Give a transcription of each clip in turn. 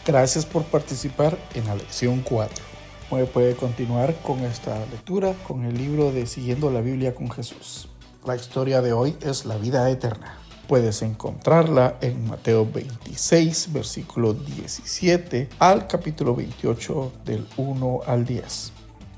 Gracias por participar en la lección 4. Puede continuar con esta lectura con el libro de Siguiendo la Biblia con Jesús. La historia de hoy es la vida eterna. Puedes encontrarla en Mateo 26, versículo 17 al capítulo 28 del 1 al 10.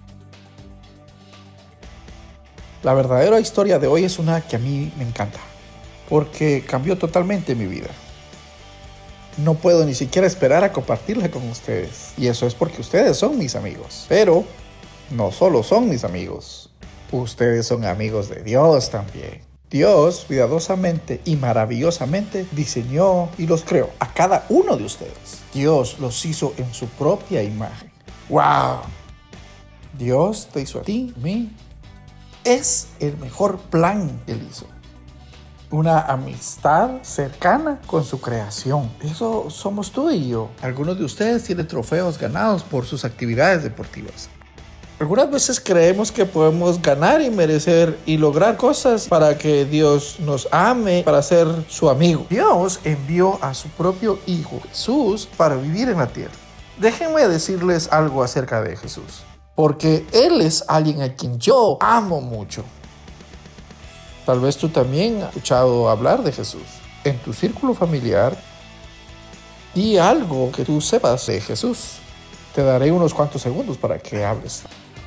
La verdadera historia de hoy es una que a mí me encanta, porque cambió totalmente mi vida. No puedo ni siquiera esperar a compartirla con ustedes. Y eso es porque ustedes son mis amigos. Pero no solo son mis amigos. Ustedes son amigos de Dios también. Dios cuidadosamente y maravillosamente diseñó y los creó a cada uno de ustedes. Dios los hizo en su propia imagen. ¡Wow! Dios te hizo a ti, a mí. Es el mejor plan que Él hizo. Una amistad cercana con su creación. Eso somos tú y yo. Algunos de ustedes tienen trofeos ganados por sus actividades deportivas. Algunas veces creemos que podemos ganar y merecer y lograr cosas para que Dios nos ame, para ser su amigo. Dios envió a su propio Hijo Jesús para vivir en la tierra. Déjenme decirles algo acerca de Jesús, porque Él es alguien a quien yo amo mucho. Tal vez tú también has escuchado hablar de Jesús. En tu círculo familiar, di algo que tú sepas de Jesús. Te daré unos cuantos segundos para que hables.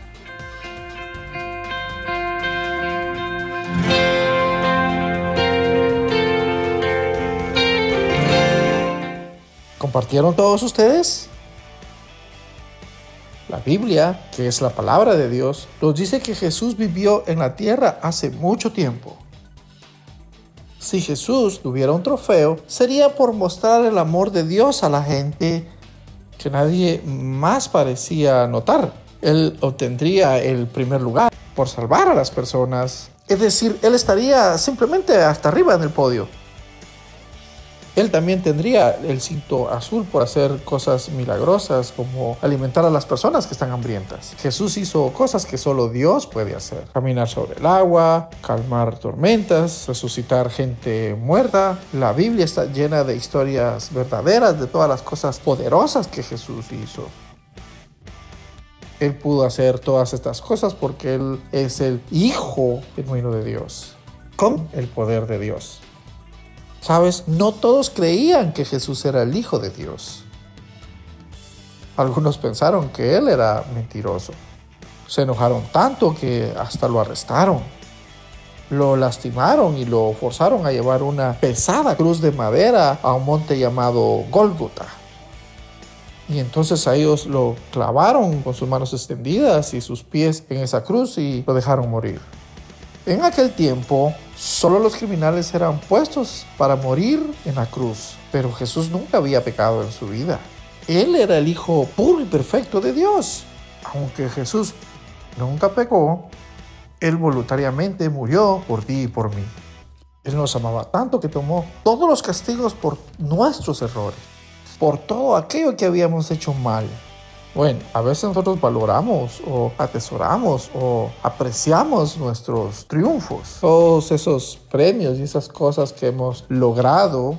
¿Compartieron todos ustedes? La Biblia, que es la palabra de Dios, nos dice que Jesús vivió en la tierra hace mucho tiempo. Si Jesús tuviera un trofeo, sería por mostrar el amor de Dios a la gente que nadie más parecía notar. Él obtendría el primer lugar por salvar a las personas. Es decir, Él estaría simplemente hasta arriba en el podio. Él también tendría el cinto azul por hacer cosas milagrosas como alimentar a las personas que están hambrientas. Jesús hizo cosas que solo Dios puede hacer. Caminar sobre el agua, calmar tormentas, resucitar gente muerta. La Biblia está llena de historias verdaderas de todas las cosas poderosas que Jesús hizo. Él pudo hacer todas estas cosas porque Él es el Hijo genuino de Dios, con el poder de Dios. ¿Sabes? No todos creían que Jesús era el Hijo de Dios. Algunos pensaron que Él era mentiroso. Se enojaron tanto que hasta lo arrestaron. Lo lastimaron y lo forzaron a llevar una pesada cruz de madera a un monte llamado Gólgota. Y entonces a ellos lo clavaron con sus manos extendidas y sus pies en esa cruz y lo dejaron morir. En aquel tiempo, solo los criminales eran puestos para morir en la cruz, pero Jesús nunca había pecado en su vida. Él era el Hijo puro y perfecto de Dios. Aunque Jesús nunca pecó, Él voluntariamente murió por ti y por mí. Él nos amaba tanto que tomó todos los castigos por nuestros errores, por todo aquello que habíamos hecho mal. Bueno, a veces nosotros valoramos o atesoramos o apreciamos nuestros triunfos, todos esos premios y esas cosas que hemos logrado.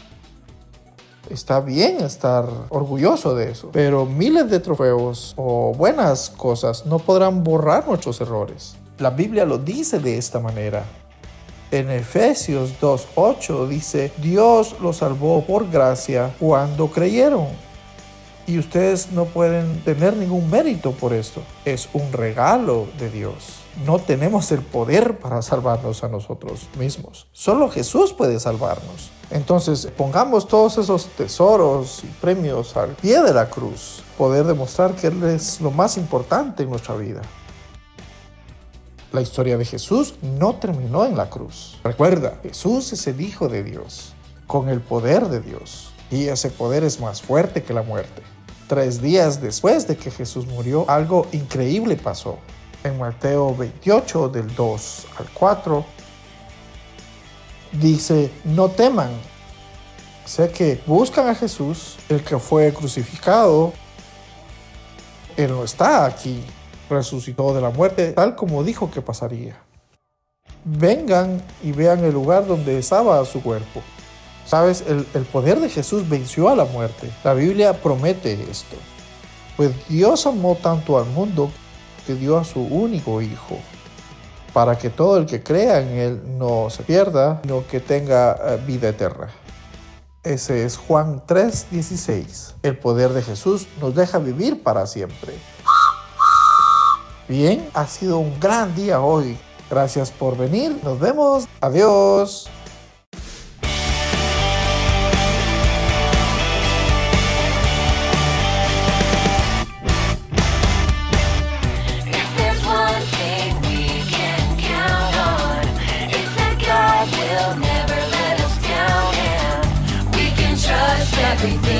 Está bien estar orgulloso de eso, pero miles de trofeos o buenas cosas no podrán borrar nuestros errores. La Biblia lo dice de esta manera. En Efesios 2:8 dice: Dios los salvó por gracia cuando creyeron. Y ustedes no pueden tener ningún mérito por esto. Es un regalo de Dios. No tenemos el poder para salvarnos a nosotros mismos. Solo Jesús puede salvarnos. Entonces, pongamos todos esos tesoros y premios al pie de la cruz. Poder demostrar que Él es lo más importante en nuestra vida. La historia de Jesús no terminó en la cruz. Recuerda, Jesús es el Hijo de Dios, con el poder de Dios. Y ese poder es más fuerte que la muerte. 3 días después de que Jesús murió, algo increíble pasó. En Mateo 28, del 2 al 4, dice: no teman. Sé que buscan a Jesús, el que fue crucificado. Él no está aquí. Resucitó de la muerte, tal como dijo que pasaría. Vengan y vean el lugar donde estaba su cuerpo. Sabes, el poder de Jesús venció a la muerte. La Biblia promete esto. Pues Dios amó tanto al mundo que dio a su único Hijo, para que todo el que crea en Él no se pierda, sino que tenga vida eterna. Ese es Juan 3:16. El poder de Jesús nos deja vivir para siempre. Bien, ha sido un gran día hoy. Gracias por venir. Nos vemos. Adiós. Everything